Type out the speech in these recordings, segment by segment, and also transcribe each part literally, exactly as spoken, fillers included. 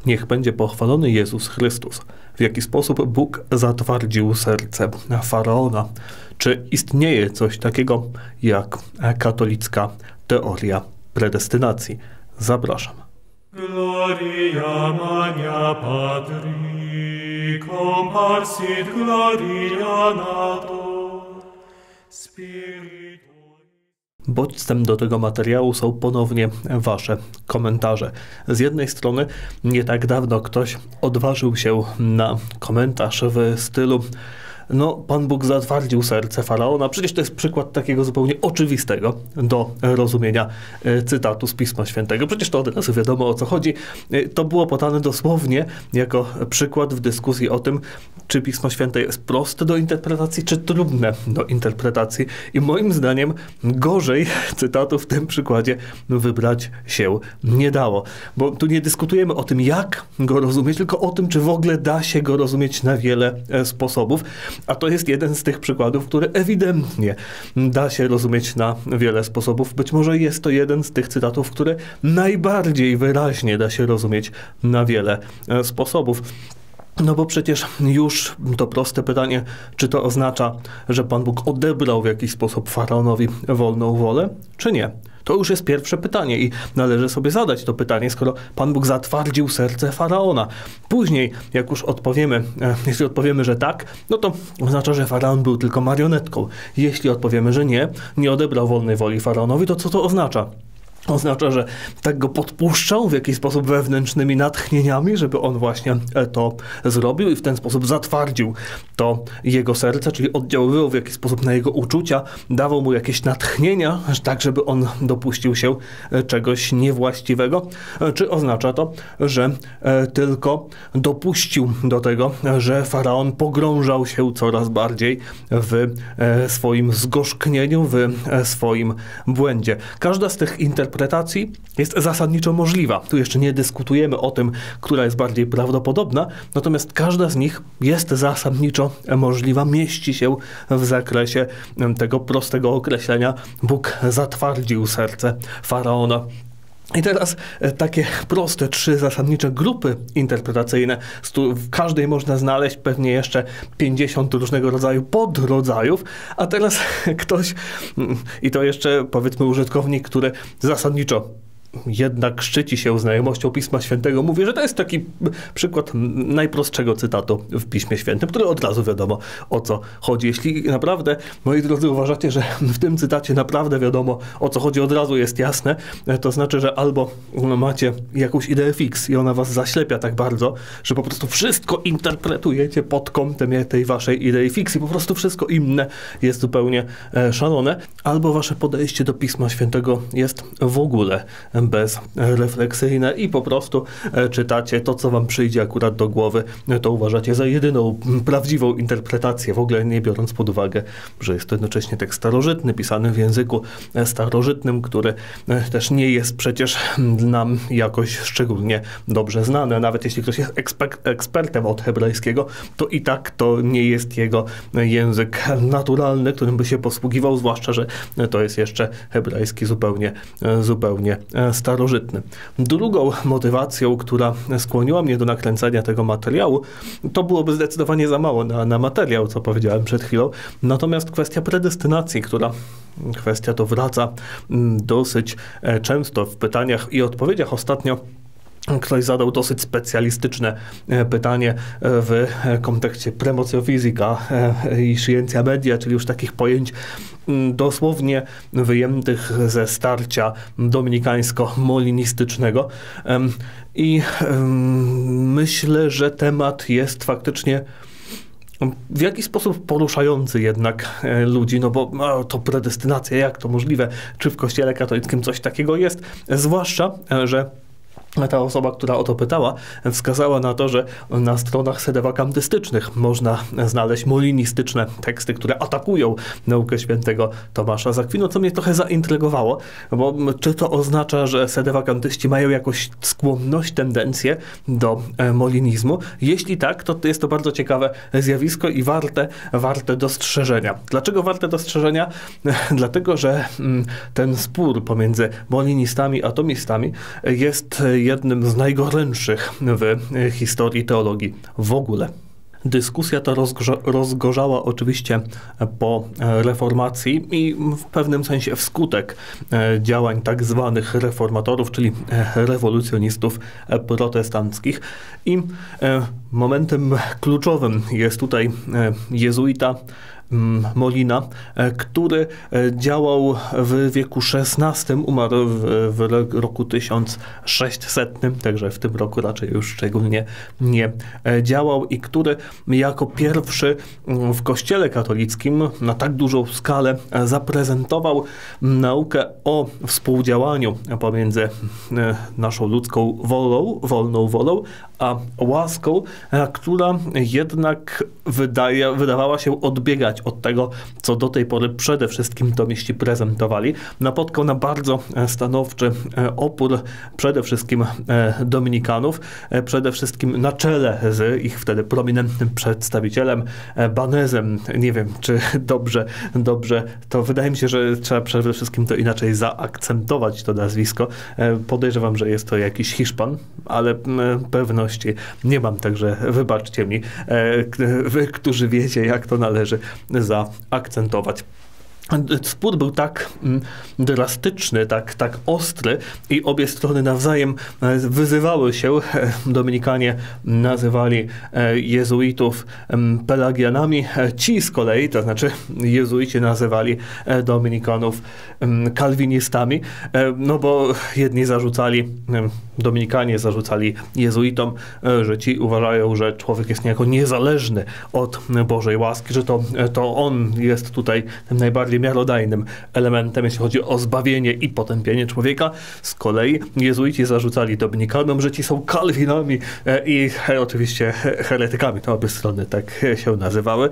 Niech będzie pochwalony Jezus Chrystus. W jaki sposób Bóg zatwardził serce Faraona? Czy istnieje coś takiego jak katolicka teoria predestynacji? Zapraszam. Gloria magna Patri, comparsit gloria nato, Spiritu. Bodźcem do tego materiału są ponownie wasze komentarze. Z jednej strony nie tak dawno ktoś odważył się na komentarz w stylu: no, Pan Bóg zatwardził serce Faraona. Przecież to jest przykład takiego zupełnie oczywistego do rozumienia cytatu z Pisma Świętego. Przecież to od razu wiadomo, o co chodzi. To było podane dosłownie jako przykład w dyskusji o tym, czy Pismo Święte jest proste do interpretacji, czy trudne do interpretacji. I moim zdaniem gorzej cytatu w tym przykładzie wybrać się nie dało. Bo tu nie dyskutujemy o tym, jak go rozumieć, tylko o tym, czy w ogóle da się go rozumieć na wiele sposobów. A to jest jeden z tych przykładów, który ewidentnie da się rozumieć na wiele sposobów. Być może jest to jeden z tych cytatów, które najbardziej wyraźnie da się rozumieć na wiele sposobów. No bo przecież już to proste pytanie, czy to oznacza, że Pan Bóg odebrał w jakiś sposób Faraonowi wolną wolę, czy nie? To już jest pierwsze pytanie i należy sobie zadać to pytanie, skoro Pan Bóg zatwardził serce Faraona. Później, jak już odpowiemy, jeśli odpowiemy, że tak, no to oznacza, że Faraon był tylko marionetką. Jeśli odpowiemy, że nie, nie odebrał wolnej woli Faraonowi, to co to oznacza? Oznacza, że tak go podpuszczał w jakiś sposób wewnętrznymi natchnieniami, żeby on właśnie to zrobił i w ten sposób zatwardził to jego serce, czyli oddziaływał w jakiś sposób na jego uczucia, dawał mu jakieś natchnienia, tak żeby on dopuścił się czegoś niewłaściwego. Czy oznacza to, że tylko dopuścił do tego, że Faraon pogrążał się coraz bardziej w swoim zgorzknieniu, w swoim błędzie? Każda z tych interpretacji interpretacji jest zasadniczo możliwa. Tu jeszcze nie dyskutujemy o tym, która jest bardziej prawdopodobna, natomiast każda z nich jest zasadniczo możliwa, mieści się w zakresie tego prostego określenia: Bóg zatwardził serce Faraona. I teraz takie proste trzy zasadnicze grupy interpretacyjne, w każdej można znaleźć pewnie jeszcze pięćdziesiąt różnego rodzaju podrodzajów, a teraz ktoś, i to jeszcze powiedzmy użytkownik, który zasadniczo jednak szczyci się znajomością Pisma Świętego, mówi, że to jest taki przykład najprostszego cytatu w Piśmie Świętym, który od razu wiadomo, o co chodzi. Jeśli naprawdę, moi drodzy, uważacie, że w tym cytacie naprawdę wiadomo, o co chodzi, od razu jest jasne, to znaczy, że albo macie jakąś ideę fix i ona was zaślepia tak bardzo, że po prostu wszystko interpretujecie pod kątem tej waszej idei fix i po prostu wszystko inne jest zupełnie szalone, albo wasze podejście do Pisma Świętego jest w ogóle bezrefleksyjne i po prostu czytacie to, co wam przyjdzie akurat do głowy, to uważacie za jedyną prawdziwą interpretację, w ogóle nie biorąc pod uwagę, że jest to jednocześnie tekst starożytny, pisany w języku starożytnym, który też nie jest przecież nam jakoś szczególnie dobrze znany. Nawet jeśli ktoś jest eksper- ekspertem od hebrajskiego, to i tak to nie jest jego język naturalny, którym by się posługiwał, zwłaszcza, że to jest jeszcze hebrajski zupełnie, zupełnie starożytny. Drugą motywacją, która skłoniła mnie do nakręcenia tego materiału, to byłoby zdecydowanie za mało na, na materiał, co powiedziałem przed chwilą. Natomiast kwestia predestynacji, która kwestia to wraca dosyć często w pytaniach i odpowiedziach. Ostatnio ktoś zadał dosyć specjalistyczne pytanie w kontekście premotio physica i scientia media, czyli już takich pojęć dosłownie wyjętych ze starcia dominikańsko-molinistycznego. I myślę, że temat jest faktycznie w jakiś sposób poruszający jednak ludzi, no bo no, to predestynacja, jak to możliwe? Czy w Kościele katolickim coś takiego jest? Zwłaszcza, że ta osoba, która o to pytała, wskazała na to, że na stronach sedewakantystycznych można znaleźć molinistyczne teksty, które atakują naukę świętego Tomasza z Akwinu, co mnie trochę zaintrygowało, bo czy to oznacza, że sedewakantyści mają jakąś skłonność, tendencję do molinizmu? Jeśli tak, to jest to bardzo ciekawe zjawisko i warte, warte dostrzeżenia. Dlaczego warte dostrzeżenia? Dlatego, że ten spór pomiędzy molinistami a tomistami jest jednym z najgorętszych w historii teologii w ogóle. Dyskusja ta rozgrza- rozgorzała oczywiście po reformacji i w pewnym sensie wskutek działań tak zwanych reformatorów, czyli rewolucjonistów protestanckich. I momentem kluczowym jest tutaj jezuita Molina, który działał w wieku szesnastym, umarł w, w roku tysiąc sześćsetnym, także w tym roku raczej już szczególnie nie działał i który jako pierwszy w Kościele katolickim na tak dużą skalę zaprezentował naukę o współdziałaniu pomiędzy naszą ludzką wolą, wolną wolą, a łaską, która jednak wydaje, wydawała się odbiegać od tego, co do tej pory przede wszystkim tomiści prezentowali. Napotkał na bardzo stanowczy opór przede wszystkim dominikanów, przede wszystkim na czele z ich wtedy prominentnym przedstawicielem Banezem. Nie wiem, czy dobrze, dobrze, to wydaje mi się, że trzeba przede wszystkim to inaczej zaakcentować, to nazwisko. Podejrzewam, że jest to jakiś Hiszpan, ale pewno nie mam, także wybaczcie mi, wy, którzy wiecie, jak to należy zaakcentować. Spór był tak drastyczny, tak, tak ostry i obie strony nawzajem wyzywały się. Dominikanie nazywali jezuitów pelagianami, ci z kolei, to znaczy jezuici nazywali dominikanów kalwinistami, no bo jedni zarzucali, dominikanie zarzucali jezuitom, że ci uważają, że człowiek jest niejako niezależny od Bożej łaski, że to, to on jest tutaj tym najbardziej miarodajnym elementem, jeśli chodzi o zbawienie i potępienie człowieka. Z kolei jezuici zarzucali dominikanom, że ci są kalwinami i oczywiście heretykami. To obie strony tak się nazywały.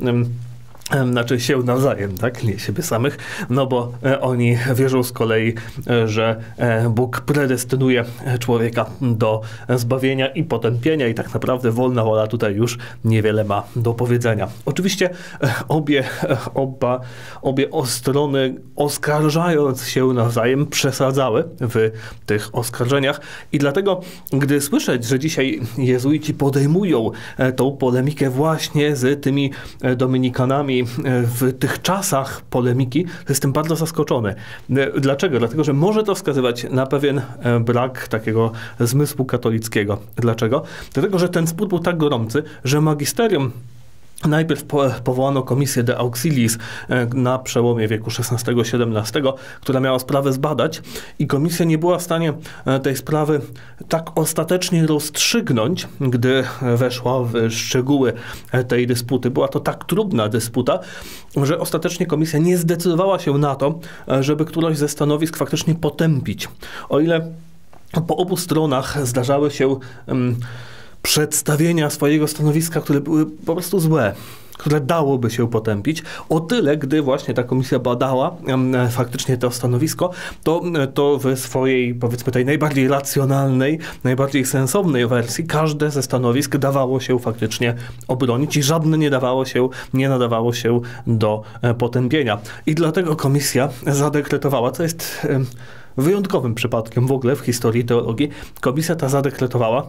Znaczy się nawzajem, tak? Nie siebie samych, no bo e, oni wierzą z kolei, e, że e, Bóg predestynuje człowieka do zbawienia i potępienia i tak naprawdę wolna wola tutaj już niewiele ma do powiedzenia. Oczywiście e, obie, e, oba, obie strony oskarżając się nawzajem przesadzały w tych oskarżeniach i dlatego, gdy słyszeć, że dzisiaj jezuici podejmują e, tą polemikę właśnie z tymi e, dominikanami w tych czasach polemiki, to jestem bardzo zaskoczony. Dlaczego? Dlatego, że może to wskazywać na pewien brak takiego zmysłu katolickiego. Dlaczego? Dlatego, że ten spór był tak gorący, że magisterium najpierw powołano komisję de auxiliis na przełomie wieku szesnastego siedemnastego, która miała sprawę zbadać i komisja nie była w stanie tej sprawy tak ostatecznie rozstrzygnąć, gdy weszła w szczegóły tej dysputy. Była to tak trudna dysputa, że ostatecznie komisja nie zdecydowała się na to, żeby któreś ze stanowisk faktycznie potępić. O ile po obu stronach zdarzały się um, przedstawienia swojego stanowiska, które były po prostu złe, które dałoby się potępić. O tyle, gdy właśnie ta komisja badała um, faktycznie to stanowisko, to, to w swojej, powiedzmy, tej najbardziej racjonalnej, najbardziej sensownej wersji każde ze stanowisk dawało się faktycznie obronić i żadne nie dawało się, nie nadawało się do e, potępienia. I dlatego komisja zadekretowała, co jest e, wyjątkowym przypadkiem w ogóle w historii teologii, komisja ta zadekretowała,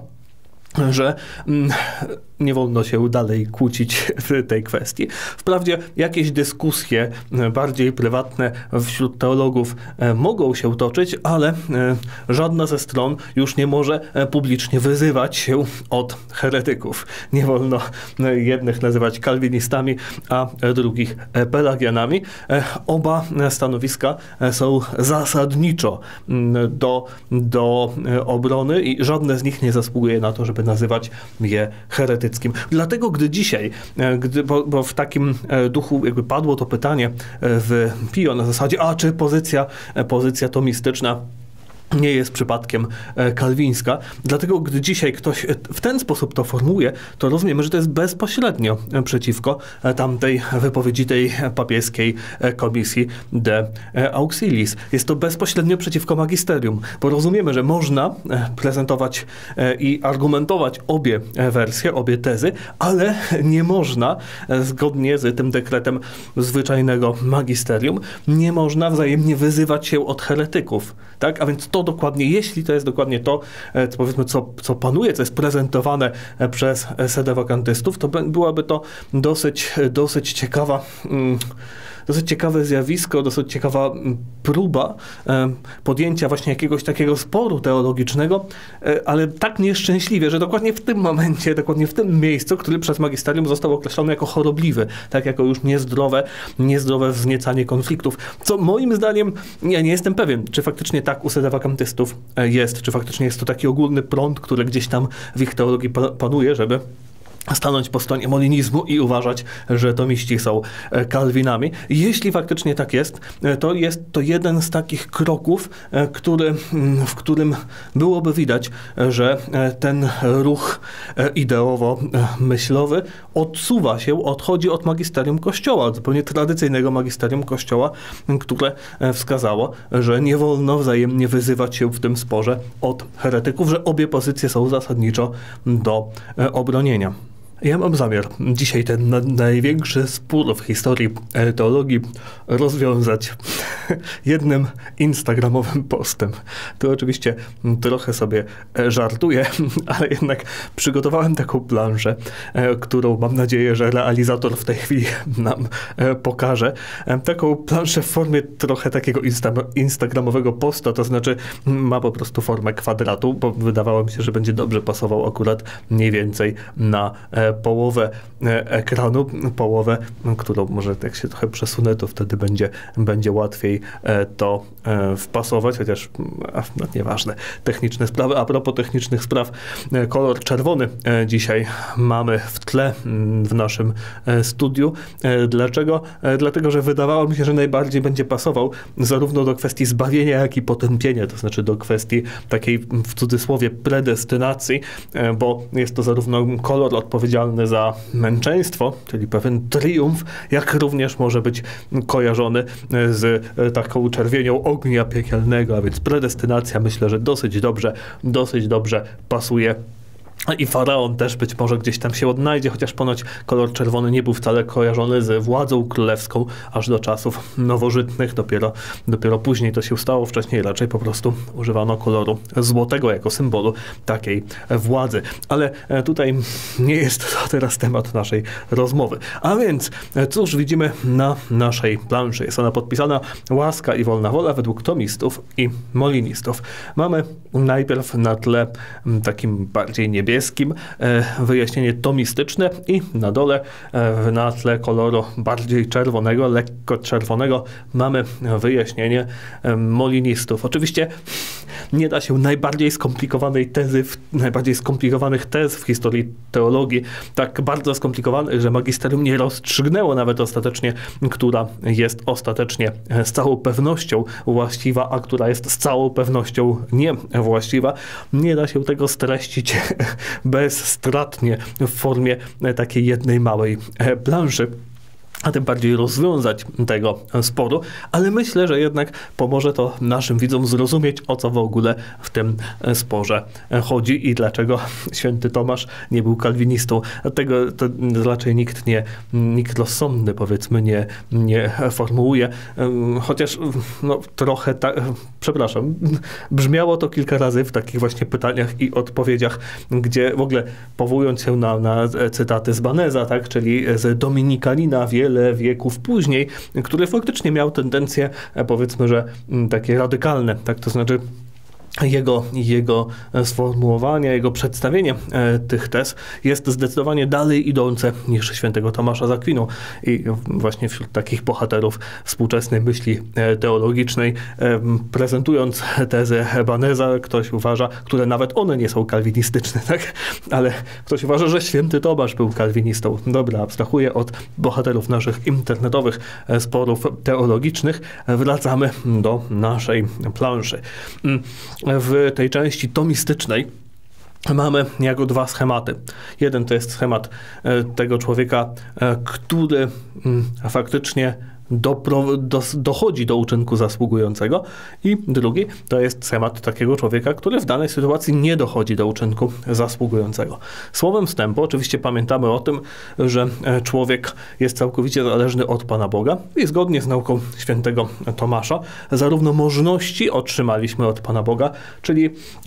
że mm, nie wolno się dalej kłócić w tej kwestii. Wprawdzie jakieś dyskusje bardziej prywatne wśród teologów mogą się toczyć, ale żadna ze stron już nie może publicznie wyzywać się od heretyków. Nie wolno jednych nazywać kalwinistami, a drugich pelagianami. Oba stanowiska są zasadniczo do, do obrony i żadne z nich nie zasługuje na to, żeby nazywać je heretyckim. Dlatego, gdy dzisiaj, gdy, bo, bo w takim duchu jakby padło to pytanie w Pio na zasadzie, a czy pozycja, pozycja tomistyczna nie jest przypadkiem kalwińska. Dlatego, gdy dzisiaj ktoś w ten sposób to formułuje, to rozumiemy, że to jest bezpośrednio przeciwko tamtej wypowiedzi tej papieskiej komisji de auxiliis. Jest to bezpośrednio przeciwko magisterium, bo rozumiemy, że można prezentować i argumentować obie wersje, obie tezy, ale nie można, zgodnie z tym dekretem zwyczajnego magisterium, nie można wzajemnie wyzywać się od heretyków. Tak? A więc to to dokładnie, jeśli to jest dokładnie to, co, powiedzmy, co, co panuje, co jest prezentowane przez sedewakantystów, to byłaby to dosyć, dosyć ciekawa, dosyć ciekawe zjawisko, dosyć ciekawa próba podjęcia właśnie jakiegoś takiego sporu teologicznego, ale tak nieszczęśliwie, że dokładnie w tym momencie, dokładnie w tym miejscu, który przez magisterium został określony jako chorobliwy, tak jako już niezdrowe, niezdrowe wzniecanie konfliktów, co moim zdaniem, ja nie jestem pewien, czy faktycznie tak u sedewakantystów jest, czy faktycznie jest to taki ogólny prąd, który gdzieś tam w ich teologii panuje, żeby stanąć po stronie molinizmu i uważać, że tomiści są kalwinami. Jeśli faktycznie tak jest, to jest to jeden z takich kroków, który, w którym byłoby widać, że ten ruch ideowo-myślowy odsuwa się, odchodzi od magisterium Kościoła, od zupełnie tradycyjnego magisterium Kościoła, które wskazało, że nie wolno wzajemnie wyzywać się w tym sporze od heretyków, że obie pozycje są zasadniczo do obronienia. Ja mam zamiar dzisiaj ten na, największy spór w historii teologii rozwiązać jednym instagramowym postem. To oczywiście trochę sobie żartuję, ale jednak przygotowałem taką planszę, którą mam nadzieję, że realizator w tej chwili nam pokaże. Taką planszę w formie trochę takiego insta, instagramowego posta, to znaczy ma po prostu formę kwadratu, bo wydawało mi się, że będzie dobrze pasował akurat mniej więcej na połowę ekranu, połowę, którą może jak się trochę przesunę, to wtedy będzie, będzie łatwiej to wpasować, chociaż no, nieważne, techniczne sprawy. A propos technicznych spraw, kolor czerwony dzisiaj mamy w tle w naszym studiu. Dlaczego? Dlatego, że wydawało mi się, że najbardziej będzie pasował zarówno do kwestii zbawienia, jak i potępienia, to znaczy do kwestii takiej w cudzysłowie predestynacji, bo jest to zarówno kolor odpowiedzialny za męczeństwo, czyli pewien triumf, jak również może być kojarzony z taką czerwienią ognia piekielnego, a więc predestynacja myślę, że dosyć dobrze, dosyć dobrze pasuje. I faraon też być może gdzieś tam się odnajdzie, chociaż ponoć kolor czerwony nie był wcale kojarzony z władzą królewską aż do czasów nowożytnych. Dopiero, dopiero później to się stało, wcześniej raczej po prostu używano koloru złotego jako symbolu takiej władzy. Ale tutaj nie jest to teraz temat naszej rozmowy. A więc cóż widzimy na naszej planszy? Jest ona podpisana Łaska i Wolna Wola według tomistów i molinistów. Mamy najpierw na tle takim bardziej niebieskim wyjaśnienie tomistyczne i na dole na tle koloru bardziej czerwonego, lekko czerwonego mamy wyjaśnienie molinistów. Oczywiście nie da się najbardziej skomplikowanej tezy, najbardziej skomplikowanych tez w historii teologii, tak bardzo skomplikowanych, że magisterium nie rozstrzygnęło nawet ostatecznie, która jest ostatecznie z całą pewnością właściwa, a która jest z całą pewnością niewłaściwa. Nie da się tego streścić bezstratnie w formie takiej jednej małej planszy, a tym bardziej rozwiązać tego sporu, ale myślę, że jednak pomoże to naszym widzom zrozumieć, o co w ogóle w tym sporze chodzi i dlaczego święty Tomasz nie był kalwinistą. Tego to raczej nikt nie, nikt rozsądny, powiedzmy, nie, nie formułuje, chociaż no, trochę tak, przepraszam, brzmiało to kilka razy w takich właśnie pytaniach i odpowiedziach, gdzie w ogóle powołując się na, na cytaty z Baneza, tak, czyli z Dominikanina wiele wieków później, który faktycznie miał tendencje, powiedzmy, że takie radykalne, tak, to znaczy Jego, jego sformułowanie, jego przedstawienie e, tych tez jest zdecydowanie dalej idące niż świętego Tomasza z Akwinu. I właśnie wśród takich bohaterów współczesnej myśli e, teologicznej, e, prezentując tezy Baneza, ktoś uważa, które nawet one nie są kalwinistyczne, tak? Ale ktoś uważa, że święty Tomasz był kalwinistą. Dobra, abstrahuję od bohaterów naszych internetowych sporów teologicznych. Wracamy do naszej planszy. W tej części tomistycznej mamy jako dwa schematy. Jeden to jest schemat tego człowieka, który faktycznie dopro, do, dochodzi do uczynku zasługującego i drugi to jest schemat takiego człowieka, który w danej sytuacji nie dochodzi do uczynku zasługującego. Słowem wstępu oczywiście pamiętamy o tym, że człowiek jest całkowicie zależny od Pana Boga i zgodnie z nauką świętego Tomasza zarówno możności otrzymaliśmy od Pana Boga, czyli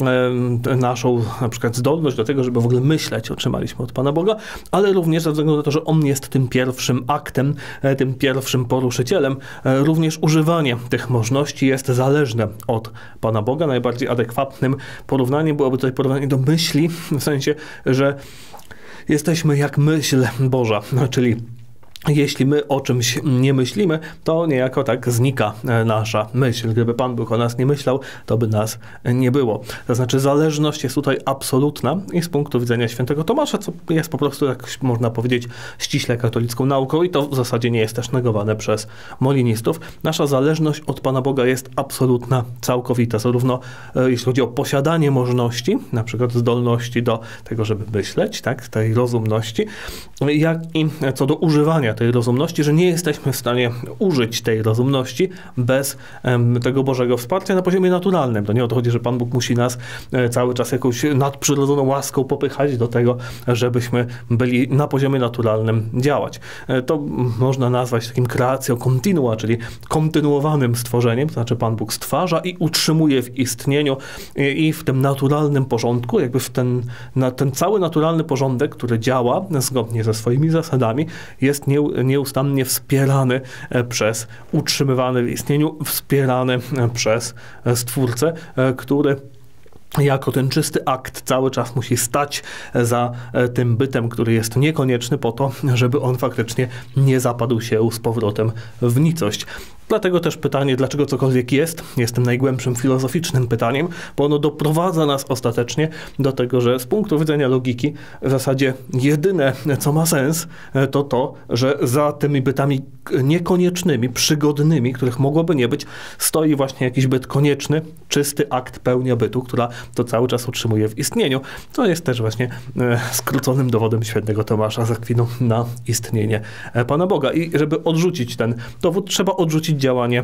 e, naszą na przykład zdolność do tego, żeby w ogóle myśleć otrzymaliśmy od Pana Boga, ale również ze względu na to, że On jest tym pierwszym aktem, e, tym pierwszym poruszycielem, e, również używanie tych możności jest zależne od Pana Boga. Najbardziej adekwatnym porównaniem byłoby tutaj porównanie do myśli, w sensie, że jesteśmy jak myśl Boża, no, czyli jeśli my o czymś nie myślimy, to niejako tak znika nasza myśl. Gdyby Pan Bóg o nas nie myślał, to by nas nie było. To znaczy zależność jest tutaj absolutna i z punktu widzenia świętego Tomasza, co jest po prostu, jak można powiedzieć, ściśle katolicką nauką i to w zasadzie nie jest też negowane przez molinistów. Nasza zależność od Pana Boga jest absolutna, całkowita. Zarówno e, jeśli chodzi o posiadanie możności, na przykład zdolności do tego, żeby myśleć, tak, tej rozumności, jak i co do używania tej rozumności, że nie jesteśmy w stanie użyć tej rozumności bez um, tego Bożego wsparcia na poziomie naturalnym. To nie o to chodzi, że Pan Bóg musi nas e, cały czas jakąś nadprzyrodzoną łaską popychać do tego, żebyśmy byli na poziomie naturalnym działać. E, to można nazwać takim kreacją continua, czyli kontynuowanym stworzeniem, to znaczy Pan Bóg stwarza i utrzymuje w istnieniu i, i w tym naturalnym porządku, jakby w ten, na, ten cały naturalny porządek, który działa zgodnie ze swoimi zasadami, jest nie nieustannie wspierany przez, utrzymywany w istnieniu, wspierany przez Stwórcę, który jako ten czysty akt cały czas musi stać za tym bytem, który jest niekonieczny po to, żeby on faktycznie nie zapadł się z powrotem w nicość. Dlatego też pytanie, dlaczego cokolwiek jest, jest tym najgłębszym filozoficznym pytaniem, bo ono doprowadza nas ostatecznie do tego, że z punktu widzenia logiki w zasadzie jedyne, co ma sens, to to, że za tymi bytami niekoniecznymi, przygodnymi, których mogłoby nie być, stoi właśnie jakiś byt konieczny, czysty akt pełnia bytu, która to cały czas utrzymuje w istnieniu. To jest też właśnie skróconym dowodem świętego Tomasza z Akwinu na istnienie Pana Boga. I żeby odrzucić ten dowód, trzeba odrzucić działanie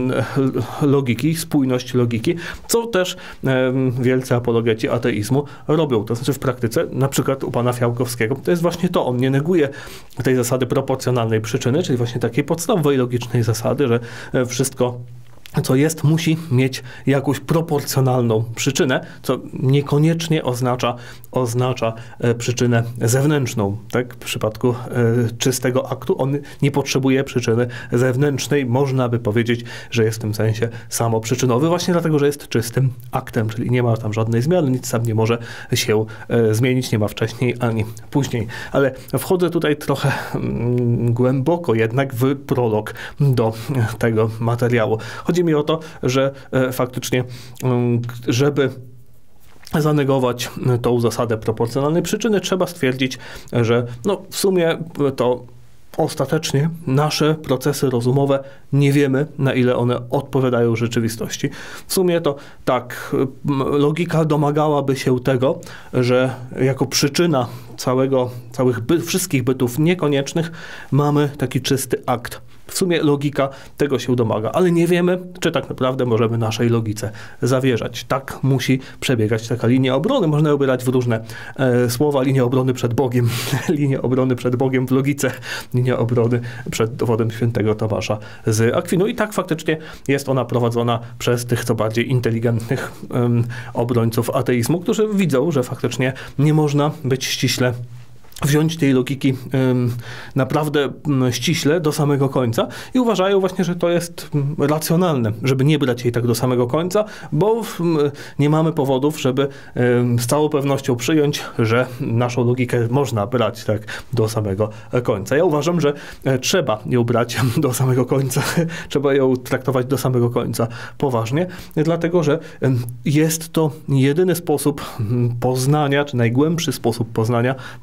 logiki, spójność logiki, co też wielcy apologeci ateizmu robią. To znaczy w praktyce, na przykład u pana Fiałkowskiego, to jest właśnie to, on nie neguje tej zasady proporcjonalnej przyczyny, czyli właśnie takiej podstawowej logicznej zasady, że wszystko co jest, musi mieć jakąś proporcjonalną przyczynę, co niekoniecznie oznacza, oznacza e, przyczynę zewnętrzną. Tak? W przypadku e, czystego aktu on nie potrzebuje przyczyny zewnętrznej. Można by powiedzieć, że jest w tym sensie samoprzyczynowy, właśnie dlatego, że jest czystym aktem, czyli nie ma tam żadnej zmiany, nic sam nie może się e, zmienić, nie ma wcześniej ani później. Ale wchodzę tutaj trochę mm, głęboko jednak w prolog do tego materiału. Chodzi mi o to, że e, faktycznie, żeby zanegować tą zasadę proporcjonalnej przyczyny, trzeba stwierdzić, że no, w sumie to ostatecznie nasze procesy rozumowe nie wiemy, na ile one odpowiadają rzeczywistości. W sumie to tak, logika domagałaby się tego, że jako przyczyna całego, całych by, wszystkich bytów niekoniecznych mamy taki czysty akt. W sumie logika tego się domaga, ale nie wiemy, czy tak naprawdę możemy naszej logice zawierzać. Tak musi przebiegać taka linia obrony. Można ją ubierać w różne e, słowa. Linia obrony przed Bogiem, linia obrony przed Bogiem w logice, linia obrony przed dowodem świętego Tomasza z Akwinu. I tak faktycznie jest ona prowadzona przez tych co bardziej inteligentnych um, obrońców ateizmu, którzy widzą, że faktycznie nie można być ściśle wziąć tej logiki um, naprawdę um, ściśle do samego końca i uważają właśnie, że to jest um, racjonalne, żeby nie brać jej tak do samego końca, bo um, nie mamy powodów, żeby um, z całą pewnością przyjąć, że naszą logikę można brać tak do samego końca. Ja uważam, że e, trzeba ją brać do samego końca, trzeba ją traktować do samego końca poważnie, dlatego, że um, jest to jedyny sposób poznania, czy najgłębszy sposób poznania, bo jedyny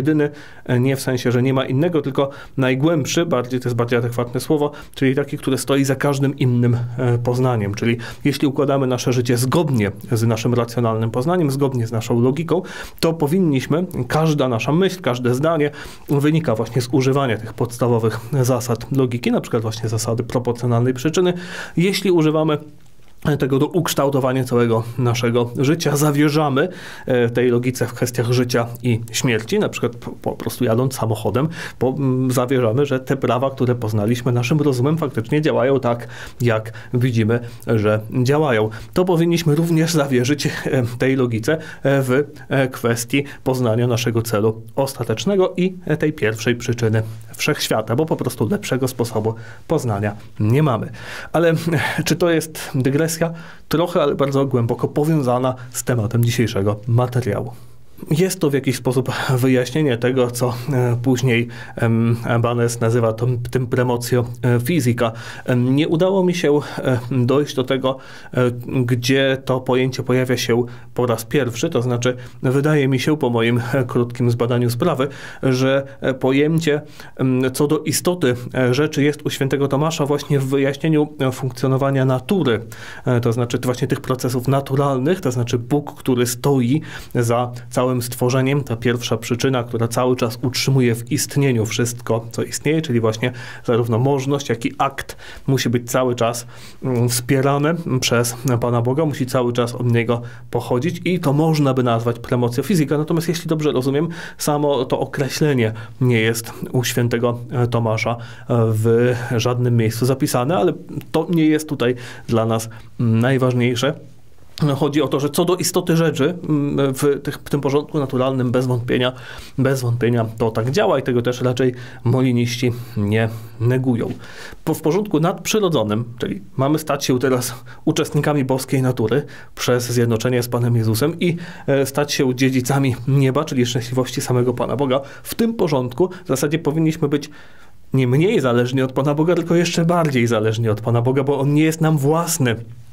jedyny, nie w sensie, że nie ma innego, tylko najgłębszy, bardziej to jest bardziej adekwatne słowo, czyli taki, który stoi za każdym innym poznaniem. Czyli jeśli układamy nasze życie zgodnie z naszym racjonalnym poznaniem, zgodnie z naszą logiką, to powinniśmy, każda nasza myśl, każde zdanie wynika właśnie z używania tych podstawowych zasad logiki, na przykład właśnie zasady proporcjonalnej przyczyny. Jeśli używamy tego do ukształtowania całego naszego życia, zawierzamy tej logice w kwestiach życia i śmierci, na przykład po, po prostu jadąc samochodem, bo zawierzamy, że te prawa, które poznaliśmy naszym rozumem, faktycznie działają tak, jak widzimy, że działają. To powinniśmy również zawierzyć tej logice w kwestii poznania naszego celu ostatecznego i tej pierwszej przyczyny wszechświata, bo po prostu lepszego sposobu poznania nie mamy. Ale czy to jest dygresja? Trochę, ale bardzo głęboko powiązana z tematem dzisiejszego materiału. Jest to w jakiś sposób wyjaśnienie tego, co później Banes nazywa tym, tym premocjo physica. Nie udało mi się dojść do tego, gdzie to pojęcie pojawia się po raz pierwszy, to znaczy wydaje mi się po moim krótkim zbadaniu sprawy, że pojęcie co do istoty rzeczy jest u świętego Tomasza właśnie w wyjaśnieniu funkcjonowania natury, to znaczy właśnie tych procesów naturalnych, to znaczy Bóg, który stoi za całym stworzeniem, ta pierwsza przyczyna, która cały czas utrzymuje w istnieniu wszystko, co istnieje, czyli właśnie zarówno możność, jak i akt musi być cały czas wspierany przez Pana Boga, musi cały czas od Niego pochodzić i to można by nazwać premocjo physica. Natomiast jeśli dobrze rozumiem, samo to określenie nie jest u świętego Tomasza w żadnym miejscu zapisane, ale to nie jest tutaj dla nas najważniejsze. Chodzi o to, że co do istoty rzeczy w, tych, w tym porządku naturalnym bez wątpienia, bez wątpienia to tak działa i tego też raczej moliniści nie negują. Po, w porządku nadprzyrodzonym, czyli mamy stać się teraz uczestnikami boskiej natury przez zjednoczenie z Panem Jezusem i e, stać się dziedzicami nieba, czyli szczęśliwości samego Pana Boga, w tym porządku w zasadzie powinniśmy być nie mniej zależni od Pana Boga, tylko jeszcze bardziej zależni od Pana Boga, bo On nie jest nam własny.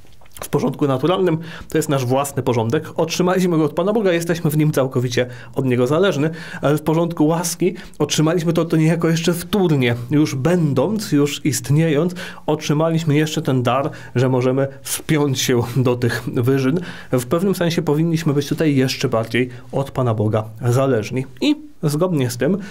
W porządku naturalnym to jest nasz własny porządek. Otrzymaliśmy go od Pana Boga, jesteśmy w nim całkowicie od Niego zależni, ale w porządku łaski otrzymaliśmy to, to niejako jeszcze wtórnie. Już będąc, już istniejąc, otrzymaliśmy jeszcze ten dar, że możemy wspiąć się do tych wyżyn. W pewnym sensie powinniśmy być tutaj jeszcze bardziej od Pana Boga zależni. I zgodnie z tym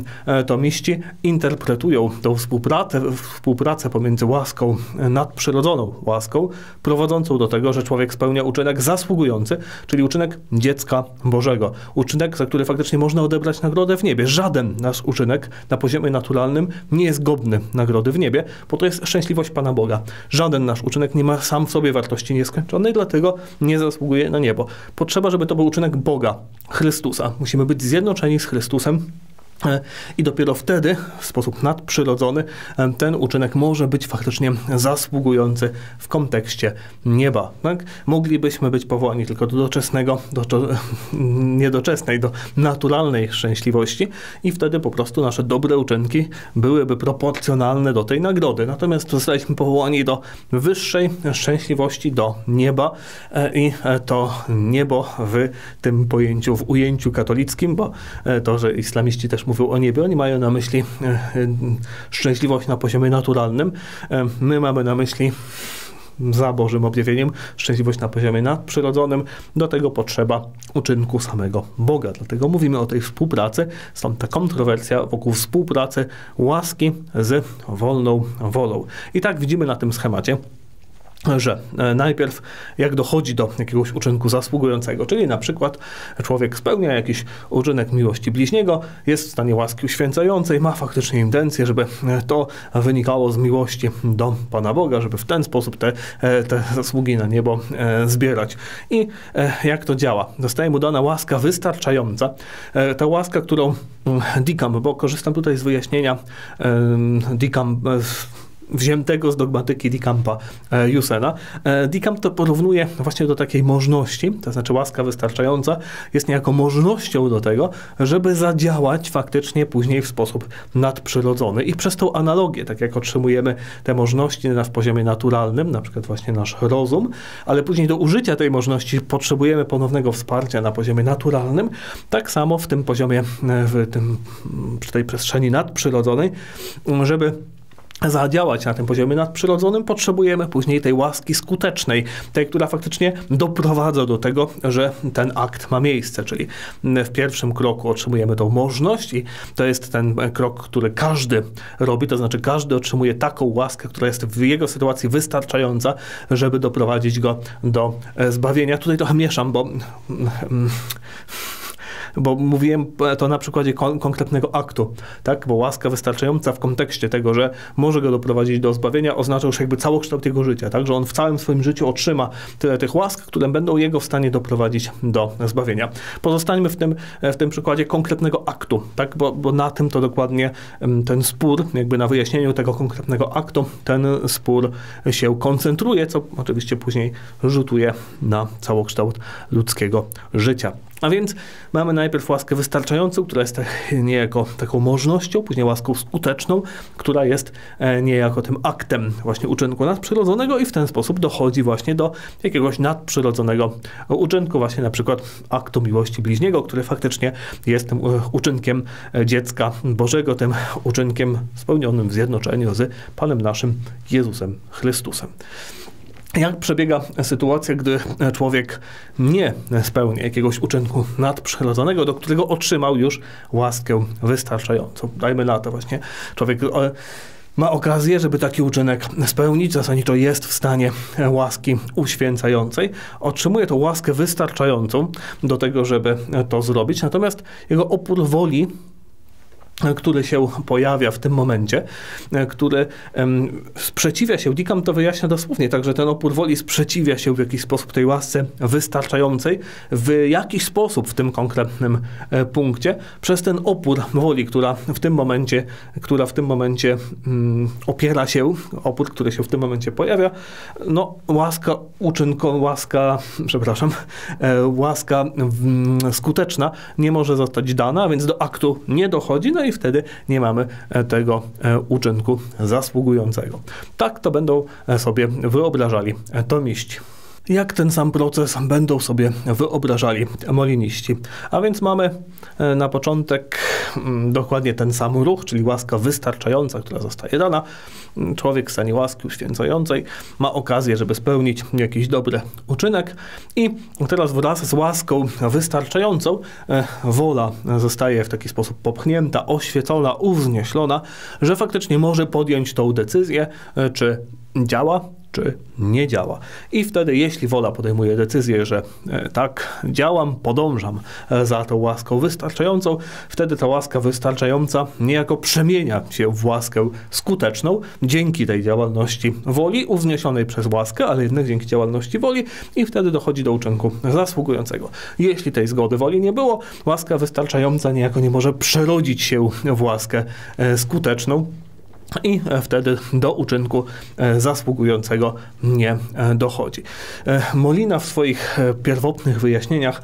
tomiści interpretują tą współpracę, współpracę pomiędzy łaską, nadprzyrodzoną łaską, prowadzącą do tego, że człowiek spełnia uczynek zasługujący, czyli uczynek dziecka Bożego. Uczynek, za który faktycznie można odebrać nagrodę w niebie. Żaden nasz uczynek na poziomie naturalnym nie jest godny nagrody w niebie, bo to jest szczęśliwość Pana Boga. Żaden nasz uczynek nie ma sam w sobie wartości nieskończonej, dlatego nie zasługuje na niebo. Potrzeba, żeby to był uczynek Boga, Chrystusa. Musimy być zjednoczeni z Chrystusem i dopiero wtedy, w sposób nadprzyrodzony, ten uczynek może być faktycznie zasługujący w kontekście nieba. Tak? Moglibyśmy być powołani tylko do doczesnego, do, niedoczesnej, do naturalnej szczęśliwości i wtedy po prostu nasze dobre uczynki byłyby proporcjonalne do tej nagrody. Natomiast zostaliśmy powołani do wyższej szczęśliwości, do nieba i to niebo w tym pojęciu, w ujęciu katolickim, bo to, że islamiści też mówią o niebie, oni mają na myśli szczęśliwość na poziomie naturalnym. My mamy na myśli za Bożym objawieniem szczęśliwość na poziomie nadprzyrodzonym. Do tego potrzeba uczynku samego Boga. Dlatego mówimy o tej współpracy. Stąd ta kontrowersja wokół współpracy łaski z wolną wolą. I tak widzimy na tym schemacie, że najpierw jak dochodzi do jakiegoś uczynku zasługującego, czyli na przykład człowiek spełnia jakiś uczynek miłości bliźniego, jest w stanie łaski uświęcającej, ma faktycznie intencję, żeby to wynikało z miłości do Pana Boga, żeby w ten sposób te, te zasługi na niebo zbierać. I jak to działa? Zostaje mu dana łaska wystarczająca. Ta łaska, którą dikam, bo korzystam tutaj z wyjaśnienia dikam wziętego z dogmatyki Dicampa Jussena. Dicamp to porównuje właśnie do takiej możności, to znaczy łaska wystarczająca jest niejako możliwością do tego, żeby zadziałać faktycznie później w sposób nadprzyrodzony. I przez tą analogię, tak jak otrzymujemy te możności na poziomie naturalnym, na przykład właśnie nasz rozum, ale później do użycia tej możliwości potrzebujemy ponownego wsparcia na poziomie naturalnym, tak samo w tym poziomie, w tym, przy tej przestrzeni nadprzyrodzonej, żeby zadziałać na tym poziomie nadprzyrodzonym, potrzebujemy później tej łaski skutecznej, tej, która faktycznie doprowadza do tego, że ten akt ma miejsce, czyli w pierwszym kroku otrzymujemy tą możliwość i to jest ten krok, który każdy robi, to znaczy każdy otrzymuje taką łaskę, która jest w jego sytuacji wystarczająca, żeby doprowadzić go do zbawienia. Tutaj trochę mieszam, bo bo mówiłem to na przykładzie kon konkretnego aktu, tak? Bo łaska wystarczająca w kontekście tego, że może go doprowadzić do zbawienia, oznacza już jakby całokształt jego życia, tak? Że on w całym swoim życiu otrzyma tyle tych łask, które będą jego w stanie doprowadzić do zbawienia. Pozostańmy w tym, w tym przykładzie konkretnego aktu, tak? Bo, bo na tym to dokładnie ten spór, jakby na wyjaśnieniu tego konkretnego aktu, ten spór się koncentruje, co oczywiście później rzutuje na całokształt ludzkiego życia. A więc mamy najpierw łaskę wystarczającą, która jest niejako taką możliwością, później łaską skuteczną, która jest niejako tym aktem właśnie uczynku nadprzyrodzonego i w ten sposób dochodzi właśnie do jakiegoś nadprzyrodzonego uczynku, właśnie na przykład aktu miłości bliźniego, który faktycznie jest tym uczynkiem dziecka Bożego, tym uczynkiem spełnionym w zjednoczeniu z Panem naszym Jezusem Chrystusem. Jak przebiega sytuacja, gdy człowiek nie spełnia jakiegoś uczynku nadprzyrodzonego, do którego otrzymał już łaskę wystarczającą? Dajmy na to właśnie. Człowiek ma okazję, żeby taki uczynek spełnić, zasadniczo jest w stanie łaski uświęcającej, otrzymuje tą łaskę wystarczającą do tego, żeby to zrobić, natomiast jego opór woli, który się pojawia w tym momencie, który um, sprzeciwia się, Dicamp to wyjaśnia dosłownie, także ten opór woli sprzeciwia się w jakiś sposób tej łasce wystarczającej, w jakiś sposób w tym konkretnym e, punkcie, przez ten opór woli, która w tym momencie, która w tym momencie um, opiera się, opór, który się w tym momencie pojawia, no łaska uczynko, łaska, przepraszam, e, łaska um, skuteczna nie może zostać dana, więc do aktu nie dochodzi, no i wtedy nie mamy tego uczynku zasługującego. Tak to będą sobie wyobrażali tomiści. Jak ten sam proces będą sobie wyobrażali moliniści. A więc mamy na początek dokładnie ten sam ruch, czyli łaska wystarczająca, która zostaje dana. Człowiek w stanie łaski uświęcającej ma okazję, żeby spełnić jakiś dobry uczynek i teraz wraz z łaską wystarczającą wola zostaje w taki sposób popchnięta, oświecona, uwznieślona, że faktycznie może podjąć tą decyzję, czy działa, czy nie działa. I wtedy, jeśli wola podejmuje decyzję, że e, tak, działam, podążam e, za tą łaską wystarczającą, wtedy ta łaska wystarczająca niejako przemienia się w łaskę skuteczną dzięki tej działalności woli, uwzniesionej przez łaskę, ale jednak dzięki działalności woli i wtedy dochodzi do uczynku zasługującego. Jeśli tej zgody woli nie było, łaska wystarczająca niejako nie może przerodzić się w łaskę e, skuteczną, i wtedy do uczynku zasługującego nie dochodzi. Molina w swoich pierwotnych wyjaśnieniach,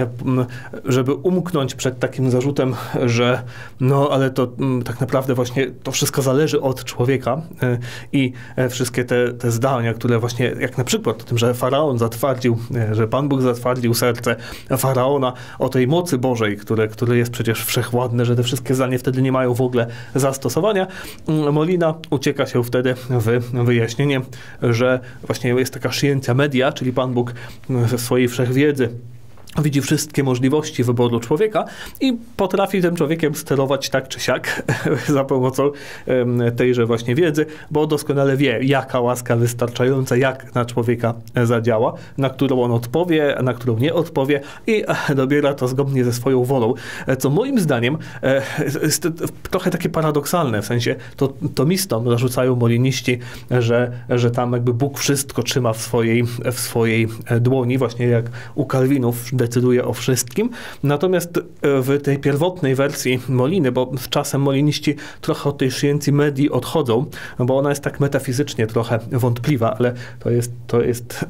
żeby umknąć przed takim zarzutem, że no ale to tak naprawdę właśnie to wszystko zależy od człowieka i wszystkie te, te zdania, które właśnie, jak na przykład o tym, że Faraon zatwardził, że Pan Bóg zatwardził serce Faraona, o tej mocy Bożej, które, które jest przecież wszechwładne, że te wszystkie zdania wtedy nie mają w ogóle zastosowania. Molina ucieka się wtedy w wyjaśnienie, że właśnie jest taka scientia media, czyli Pan Bóg ze swojej wszechwiedzy widzi wszystkie możliwości wyboru człowieka i potrafi tym człowiekiem sterować tak czy siak za pomocą tejże właśnie wiedzy, bo doskonale wie, jaka łaska wystarczająca, jak na człowieka zadziała, na którą on odpowie, na którą nie odpowie i dobiera to zgodnie ze swoją wolą, co moim zdaniem jest trochę takie paradoksalne, w sensie to tomistom zarzucają moliniści, że, że tam jakby Bóg wszystko trzyma w swojej, w swojej dłoni, właśnie jak u Kalwinów decyduje o wszystkim. Natomiast w tej pierwotnej wersji Moliny, bo z czasem moliniści trochę od tej scientia medii odchodzą, bo ona jest tak metafizycznie trochę wątpliwa, ale to jest, to jest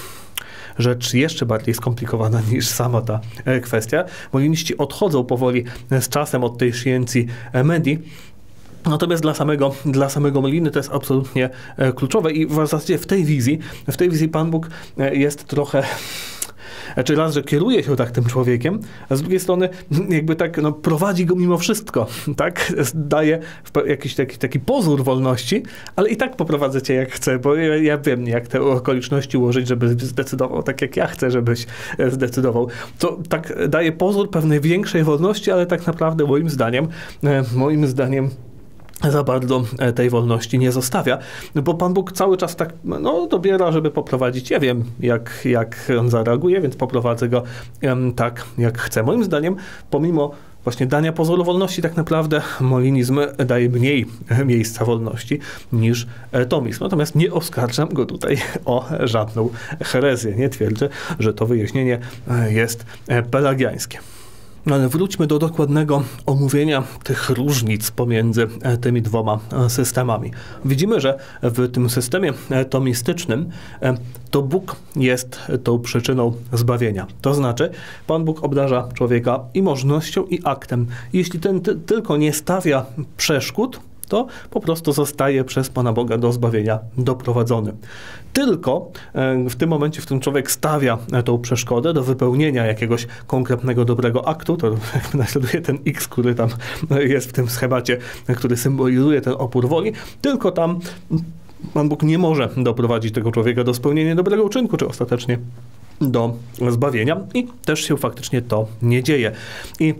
rzecz jeszcze bardziej skomplikowana niż sama ta kwestia. Moliniści odchodzą powoli z czasem od tej scientia medii. Natomiast dla samego, dla samego Moliny to jest absolutnie kluczowe i w zasadzie w tej wizji, w tej wizji Pan Bóg jest trochę... Znaczy raz, że kieruje się tak tym człowiekiem, a z drugiej strony jakby tak no, prowadzi go mimo wszystko, tak? Daje jakiś taki, taki pozór wolności, ale i tak poprowadzę cię jak chcę, bo ja, ja wiem, jak te okoliczności ułożyć, żeby zdecydował tak, jak ja chcę, żebyś zdecydował. To tak daje pozór pewnej większej wolności, ale tak naprawdę moim zdaniem, moim zdaniem za bardzo tej wolności nie zostawia, bo Pan Bóg cały czas tak no, dobiera, żeby poprowadzić. Ja wiem, jak, jak on zareaguje, więc poprowadzę go um, tak, jak chcę. Moim zdaniem, pomimo właśnie dania pozoru wolności, tak naprawdę molinizm daje mniej miejsca wolności niż tomizm. Natomiast nie oskarżam go tutaj o żadną herezję. Nie twierdzę, że to wyjaśnienie jest pelagiańskie. No ale wróćmy do dokładnego omówienia tych różnic pomiędzy tymi dwoma systemami. Widzimy, że w tym systemie tomistycznym to Bóg jest tą przyczyną zbawienia. To znaczy, Pan Bóg obdarza człowieka i możnością, i aktem. Jeśli ten ty tylko nie stawia przeszkód, to po prostu zostaje przez Pana Boga do zbawienia doprowadzony. Tylko w tym momencie, w którym człowiek stawia tą przeszkodę do wypełnienia jakiegoś konkretnego dobrego aktu, to jakby naśladuje ten X, który tam jest w tym schemacie, który symbolizuje ten opór woli, tylko tam Pan Bóg nie może doprowadzić tego człowieka do spełnienia dobrego uczynku, czy ostatecznie do zbawienia i też się faktycznie to nie dzieje. I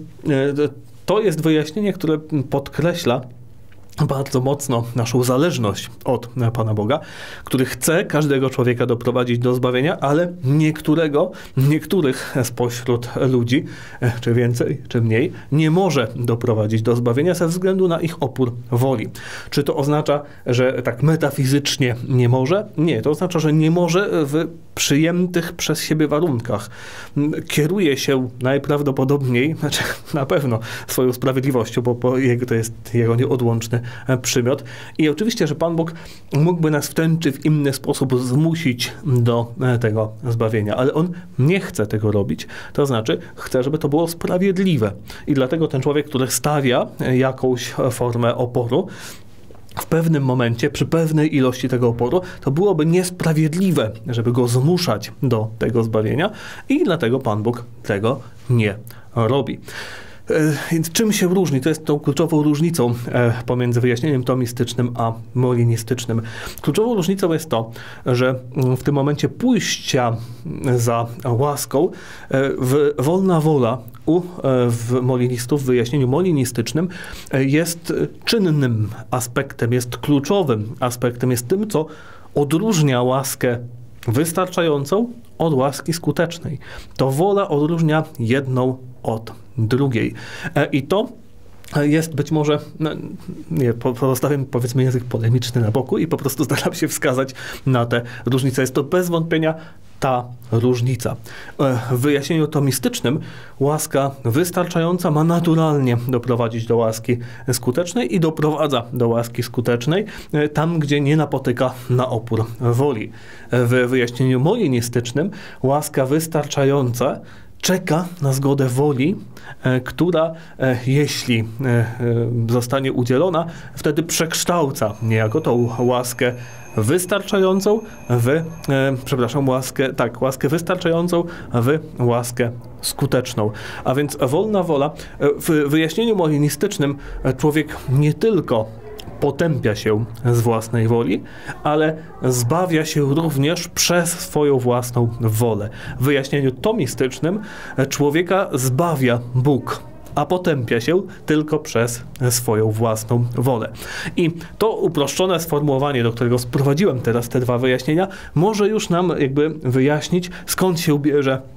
to jest wyjaśnienie, które podkreśla bardzo mocno naszą zależność od Pana Boga, który chce każdego człowieka doprowadzić do zbawienia, ale niektórego, niektórych spośród ludzi, czy więcej, czy mniej, nie może doprowadzić do zbawienia ze względu na ich opór woli. Czy to oznacza, że tak metafizycznie nie może? Nie, to oznacza, że nie może w przyjętych przez siebie warunkach. Kieruje się najprawdopodobniej, znaczy na pewno swoją sprawiedliwością, bo, bo jego, to jest jego nieodłączny przymiot. I oczywiście, że Pan Bóg mógłby nas w ten czy w inny sposób zmusić do tego zbawienia, ale On nie chce tego robić. To znaczy, chce, żeby to było sprawiedliwe. I dlatego ten człowiek, który stawia jakąś formę oporu, w pewnym momencie, przy pewnej ilości tego oporu, to byłoby niesprawiedliwe, żeby go zmuszać do tego zbawienia i dlatego Pan Bóg tego nie robi. Więc czym się różni? To jest tą kluczową różnicą pomiędzy wyjaśnieniem tomistycznym a molinistycznym. Kluczową różnicą jest to, że w tym momencie pójścia za łaską w wolna wola u w molinistów w wyjaśnieniu molinistycznym jest czynnym aspektem, jest kluczowym aspektem, jest tym, co odróżnia łaskę wystarczającą od łaski skutecznej. To wola odróżnia jedną od drugiej. I to jest być może, no, nie, pozostawiam powiedzmy język polemiczny na boku i po prostu staram się wskazać na tę różnicę. Jest to bez wątpienia ta różnica. W wyjaśnieniu tomistycznym łaska wystarczająca ma naturalnie doprowadzić do łaski skutecznej i doprowadza do łaski skutecznej tam, gdzie nie napotyka na opór woli. W wyjaśnieniu molinistycznym łaska wystarczająca czeka na zgodę woli, która jeśli zostanie udzielona, wtedy przekształca niejako tą łaskę wystarczającą w, e, przepraszam, łaskę, tak, łaskę wystarczającą w łaskę skuteczną. A więc wolna wola. W wyjaśnieniu molinistycznym człowiek nie tylko potępia się z własnej woli, ale zbawia się również przez swoją własną wolę. W wyjaśnieniu tomistycznym człowieka zbawia Bóg, a potępia się tylko przez swoją własną wolę. I to uproszczone sformułowanie, do którego sprowadziłem teraz te dwa wyjaśnienia, może już nam jakby wyjaśnić, skąd się bierze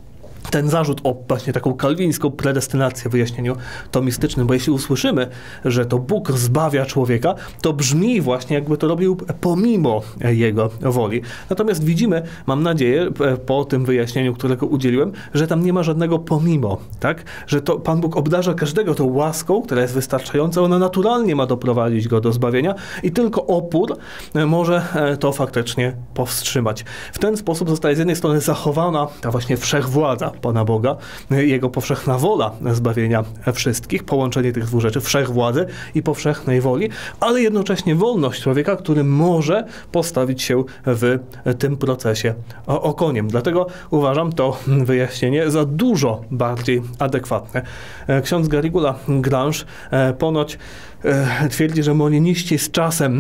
ten zarzut o właśnie taką kalwińską predestynację w wyjaśnieniu tomistycznym, bo jeśli usłyszymy, że to Bóg zbawia człowieka, to brzmi właśnie, jakby to robił pomimo jego woli. Natomiast widzimy, mam nadzieję, po tym wyjaśnieniu, którego udzieliłem, że tam nie ma żadnego pomimo, tak? Że to Pan Bóg obdarza każdego tą łaską, która jest wystarczająca, ona naturalnie ma doprowadzić go do zbawienia i tylko opór może to faktycznie powstrzymać. W ten sposób zostaje z jednej strony zachowana ta właśnie wszechwładza Pana Boga, Jego powszechna wola zbawienia wszystkich, połączenie tych dwóch rzeczy, wszechwładzy i powszechnej woli, ale jednocześnie wolność człowieka, który może postawić się w tym procesie okoniem. Dlatego uważam to wyjaśnienie za dużo bardziej adekwatne. Ksiądz Garrigula Grange ponoć twierdzi, że moliniści z czasem,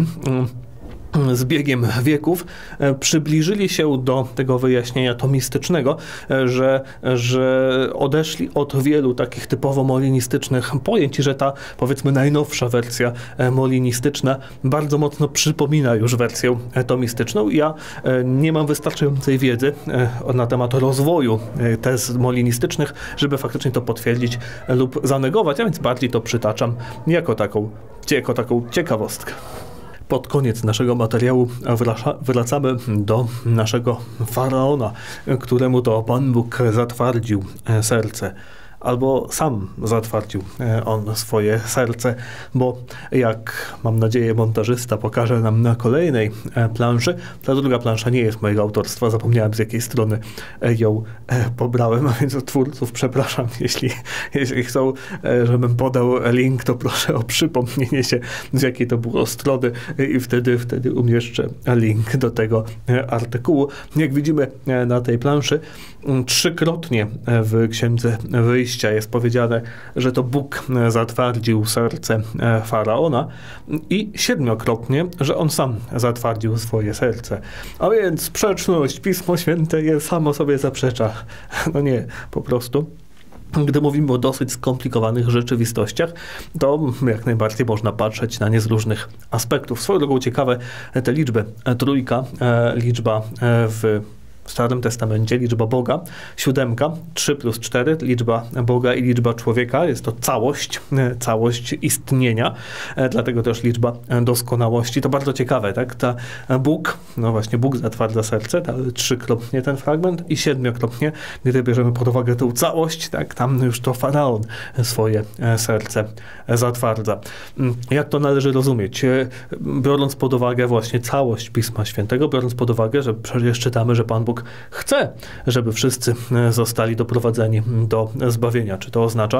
z biegiem wieków przybliżyli się do tego wyjaśnienia tomistycznego, że, że odeszli od wielu takich typowo molinistycznych pojęć i że ta, powiedzmy, najnowsza wersja molinistyczna bardzo mocno przypomina już wersję tomistyczną. Ja nie mam wystarczającej wiedzy na temat rozwoju tez molinistycznych, żeby faktycznie to potwierdzić lub zanegować, a więc bardziej to przytaczam jako taką, jako taką ciekawostkę. Pod koniec naszego materiału wracamy do naszego faraona, któremu to Pan Bóg zatwardził serce. Albo sam zatwardził on swoje serce, bo jak mam nadzieję montażysta pokaże nam na kolejnej planszy, ta druga plansza nie jest mojego autorstwa, zapomniałem z jakiej strony ją pobrałem, a więc od twórców przepraszam, jeśli, jeśli chcą, żebym podał link, to proszę o przypomnienie się, z jakiej to było strony i wtedy, wtedy umieszczę link do tego artykułu. Jak widzimy na tej planszy, trzykrotnie w Księdze Wyjścia jest powiedziane, że to Bóg zatwardził serce faraona i siedmiokrotnie, że on sam zatwardził swoje serce. A więc sprzeczność, Pismo Święte je samo sobie zaprzecza. No nie, po prostu. Gdy mówimy o dosyć skomplikowanych rzeczywistościach, to jak najbardziej można patrzeć na nie z różnych aspektów. Swoją drogą ciekawe te liczby. Trójka, liczba w W Starym Testamencie liczba Boga, siódemka, trzy plus cztery, liczba Boga i liczba człowieka, jest to całość, całość istnienia, dlatego też liczba doskonałości. To bardzo ciekawe, tak? Ta Bóg, no właśnie Bóg zatwardza serce, ta, trzykrotnie ten fragment i siedmiokrotnie, gdy bierzemy pod uwagę tę całość, tak? Tam już to faraon swoje serce zatwardza. Jak to należy rozumieć? Biorąc pod uwagę właśnie całość Pisma Świętego, biorąc pod uwagę, że przecież czytamy, że Pan Bóg chce, żeby wszyscy zostali doprowadzeni do zbawienia. Czy to oznacza,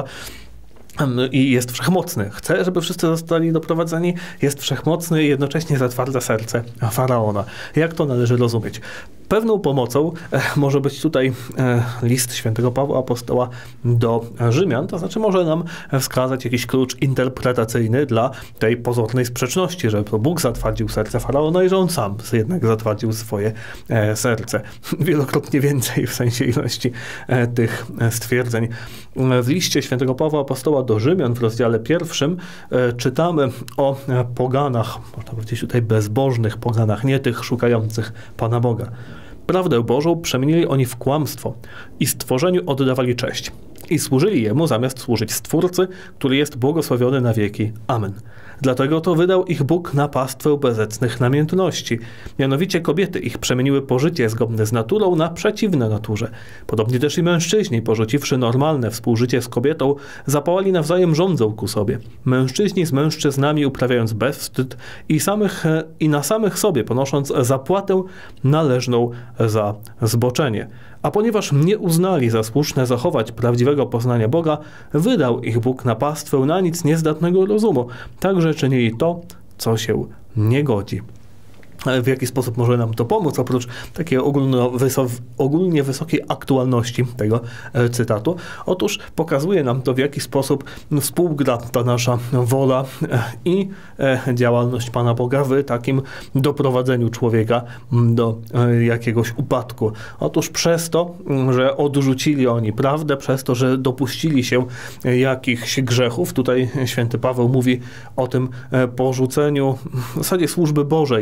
i jest wszechmocny, chce, żeby wszyscy zostali doprowadzeni, jest wszechmocny i jednocześnie zatwardza serce faraona. Jak to należy rozumieć? Pewną pomocą e, może być tutaj e, list świętego Pawła Apostoła do Rzymian, to znaczy może nam wskazać jakiś klucz interpretacyjny dla tej pozornej sprzeczności, że to Bóg zatwardził serce faraona i że on sam jednak zatwardził swoje e, serce. Wielokrotnie więcej w sensie ilości e, tych stwierdzeń. W liście świętego Pawła Apostoła do Rzymian w rozdziale pierwszym e, czytamy o poganach, można powiedzieć tutaj bezbożnych poganach, nie tych szukających Pana Boga. Prawdę Bożą przemienili oni w kłamstwo i stworzeniu oddawali cześć i służyli Jemu zamiast służyć Stwórcy, który jest błogosławiony na wieki. Amen. Dlatego to wydał ich Bóg na pastwę bezecnych namiętności. Mianowicie kobiety ich przemieniły pożycie zgodne z naturą na przeciwne naturze. Podobnie też i mężczyźni, porzuciwszy normalne współżycie z kobietą, zapałali nawzajem żądzą ku sobie. Mężczyźni z mężczyznami uprawiając bezwstyd i, samych, i na samych sobie ponosząc zapłatę należną za zboczenie. A ponieważ nie uznali za słuszne zachować prawdziwego poznania Boga, wydał ich Bóg na pastwę na nic niezdatnego rozumu. Także czynili to, co się nie godzi. W jaki sposób może nam to pomóc, oprócz takiej ogólnie wysokiej aktualności tego cytatu? Otóż pokazuje nam to, w jaki sposób współgra ta nasza wola i działalność Pana Boga w takim doprowadzeniu człowieka do jakiegoś upadku. Otóż przez to, że odrzucili oni prawdę, przez to, że dopuścili się jakichś grzechów, tutaj święty Paweł mówi o tym porzuceniu w zasadzie służby Bożej,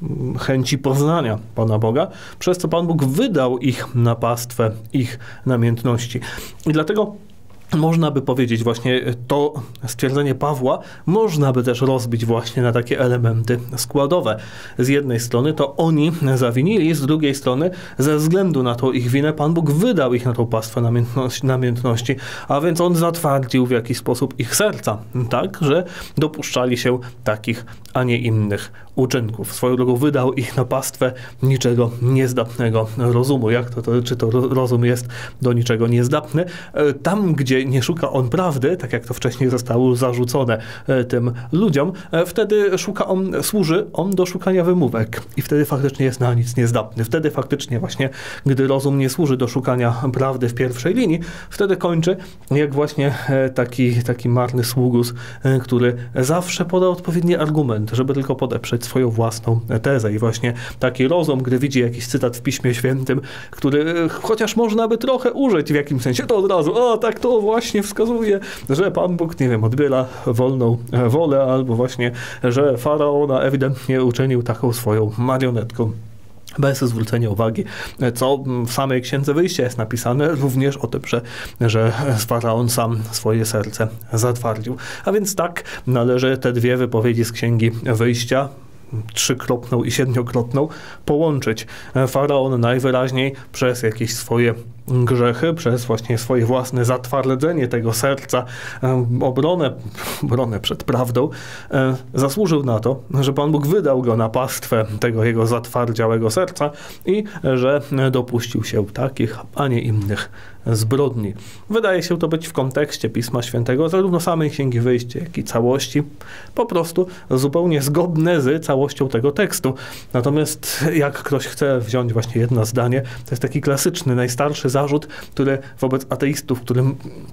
chęci poznania Pana Boga, przez co Pan Bóg wydał ich na pastwę ich namiętności. I dlatego można by powiedzieć właśnie to stwierdzenie Pawła, można by też rozbić właśnie na takie elementy składowe. Z jednej strony to oni zawinili, z drugiej strony ze względu na tą ich winę Pan Bóg wydał ich na tą pastwę namiętności, namiętności, a więc On zatwardził w jakiś sposób ich serca, tak, że dopuszczali się takich, a nie innych uczynków. Swoją drogą wydał ich na pastwę niczego niezdatnego rozumu. Jak to, to czy to rozum jest do niczego niezdatny? Tam, gdzie nie szuka on prawdy, tak jak to wcześniej zostało zarzucone tym ludziom, wtedy szuka on, służy on do szukania wymówek i wtedy faktycznie jest na nic niezdatny. Wtedy faktycznie właśnie, gdy rozum nie służy do szukania prawdy w pierwszej linii, wtedy kończy jak właśnie taki, taki marny sługus, który zawsze poda odpowiedni argument, żeby tylko podeprzeć swoją własną tezę. I właśnie taki rozum, gdy widzi jakiś cytat w Piśmie Świętym, który chociaż można by trochę użyć w jakimś sensie, to od razu, o tak to właśnie wskazuje, że Pan Bóg, nie wiem, odbiera wolną wolę, albo właśnie, że Faraona ewidentnie uczynił taką swoją marionetką. Bez zwrócenia uwagi, co w samej Księdze Wyjścia jest napisane, również o tym, że, że Faraon sam swoje serce zatwardził. A więc tak należy te dwie wypowiedzi z Księgi Wyjścia, trzykrotną i siedmiokrotną, połączyć. Faraon najwyraźniej przez jakieś swoje grzechy, przez właśnie swoje własne zatwardzenie tego serca, obronę, obronę przed prawdą, zasłużył na to, że Pan Bóg wydał go na pastwę tego jego zatwardziałego serca i że dopuścił się takich, a nie innych zbrodni. Wydaje się to być w kontekście Pisma Świętego, zarówno samej Księgi Wyjścia, jak i całości, po prostu zupełnie zgodne z całością tego tekstu. Natomiast jak ktoś chce wziąć właśnie jedno zdanie, to jest taki klasyczny, najstarszy zarzut, który wobec ateistów, którym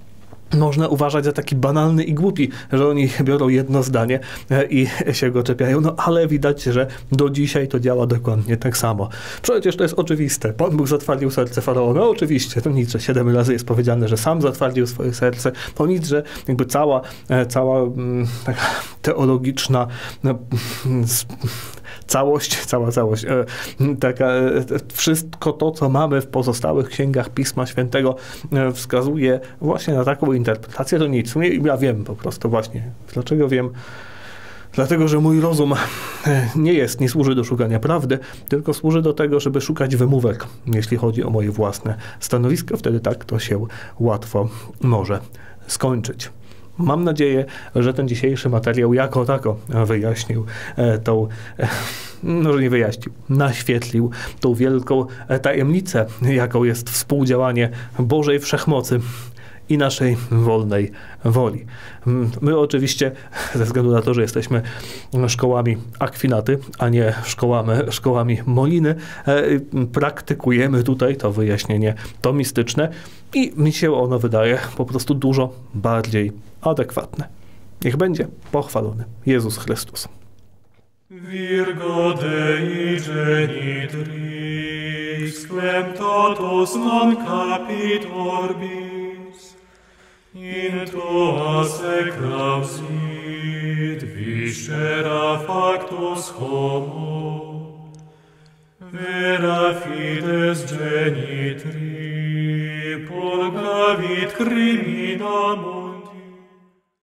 można uważać za taki banalny i głupi, że oni biorą jedno zdanie i się go czepiają, no ale widać, że do dzisiaj to działa dokładnie tak samo. Przecież to jest oczywiste. Pan Bóg zatwardził serce Faraona. No, oczywiście, to nic, że siedem razy jest powiedziane, że sam zatwardził swoje serce. To nic, że jakby cała, cała taka teologiczna całość, cała całość, taka, wszystko to, co mamy w pozostałych księgach Pisma Świętego, wskazuje właśnie na taką interpretację, to nic. Ja wiem po prostu właśnie. Dlaczego wiem? Dlatego, że mój rozum nie jest, nie służy do szukania prawdy, tylko służy do tego, żeby szukać wymówek, jeśli chodzi o moje własne stanowisko. Wtedy tak to się łatwo może skończyć. Mam nadzieję, że ten dzisiejszy materiał jako tako wyjaśnił tą, no że nie wyjaśnił, naświetlił tą wielką tajemnicę, jaką jest współdziałanie Bożej Wszechmocy i naszej wolnej woli. My oczywiście, ze względu na to, że jesteśmy szkołami Akwinaty, a nie szkołami, szkołami Moliny, praktykujemy tutaj to wyjaśnienie tomistyczne i mi się ono wydaje po prostu dużo bardziej adekwatne. Niech będzie pochwalony Jezus Chrystus. Virgo Dei genitrix, quem totus non capit orbis, in tua seclausit viscera factus homo, vera fides genitri purgavit crimina